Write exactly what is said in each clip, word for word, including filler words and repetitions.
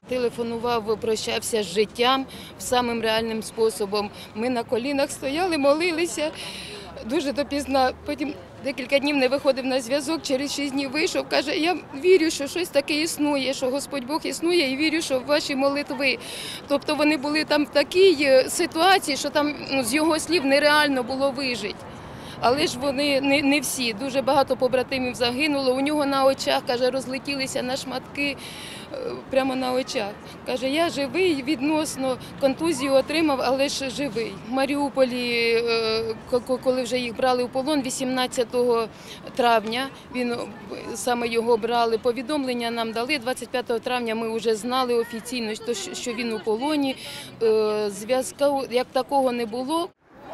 Телефонував, прощався з життям самим реальним способом. Ми на колінах стояли, молилися дуже допізна. Потім декілька днів не виходив на зв'язок, через шість днів вийшов, каже, я вірю, що щось таке існує, що Господь Бог існує і вірю, що в ваші молитви. Тобто вони були там в такій ситуації, що там, ну, з його слів нереально було вижити. Але ж вони не, не всі, дуже багато побратимів загинуло, у нього на очах, каже, розлетілися на шматки прямо на очах. Каже, я живий, відносно контузію отримав, але ж живий. В Маріуполі, коли вже їх брали в полон, вісімнадцятого травня, він, саме його брали, повідомлення нам дали, двадцять п'ятого травня ми вже знали офіційно, що він у полоні, зв'язку як такого не було.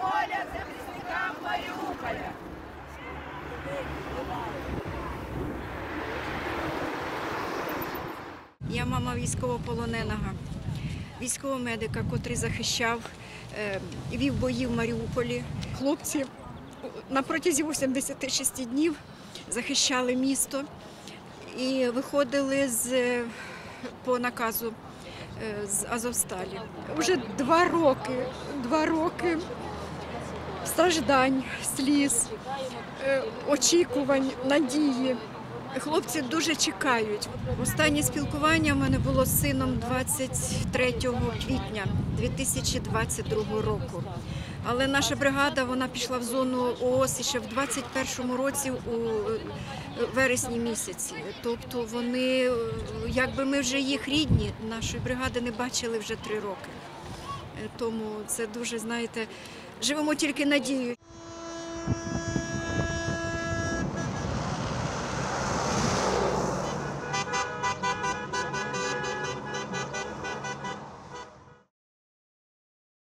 Я мама військовополоненого, військового медика, котрий захищав, вів бої в Маріуполі. Хлопці на протязі вісімдесят шість днів захищали місто і виходили з, по наказу з Азовсталі. Уже два роки, два роки страждань, сліз, очікувань, надії. Хлопці дуже чекають. Останнє спілкування в мене було з сином двадцять третього квітня дві тисячі двадцять другого року. Але наша бригада, вона пішла в зону ООС ще в двадцять першому році у вересні місяці. Тобто вони, якби ми вже їх рідні, нашої бригади не бачили вже три роки. Тому це дуже, знаєте, живемо тільки надією.